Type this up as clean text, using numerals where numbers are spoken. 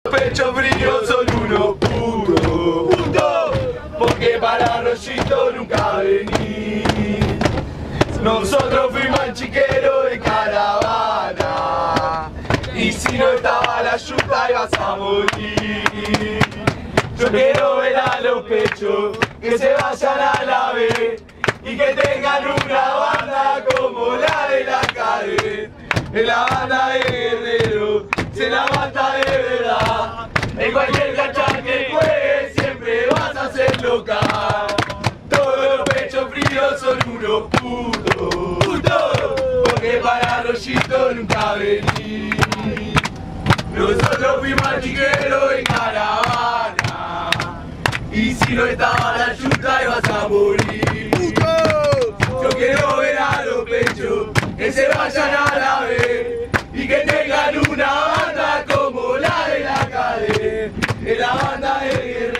Pecho frío son unos putos, porque para Rollito nunca vení. Nosotros fuimos al chiquero de caravana, y si no estaba la yuta ibas a morir. Yo quiero ver a los pechos que se vayan a la B y que tengan una banda como la de la cadet. En la banda de guerreros se la mata de verdad. En cualquier cancha que juegues siempre vas a ser local. Todos los pechos fríos son unos putos, porque para Rollito nunca vení. Nosotros fuimos al chiquero en caravana, y si no estaba la yuta ibas a morir. Yo quiero ver a los pechos que se vayan a la B y que tengan una banda como la de la cadet. En la banda de guerra